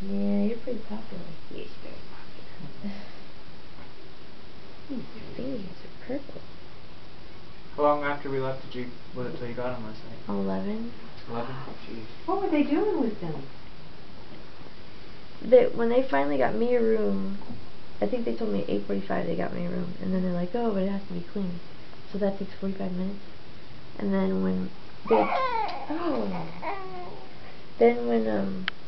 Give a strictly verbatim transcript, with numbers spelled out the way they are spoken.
Yeah, you're pretty popular. Yes, very popular. Your fingers are purple. How long after we left did you, was it till you got him last night? Eleven. Eleven? Jeez. What were they doing with them? They, when they finally got me a room, I think they told me at eight forty-five they got me a room, and then they're like, oh, but it has to be clean. So that takes forty-five minutes. And then when they, oh, then when um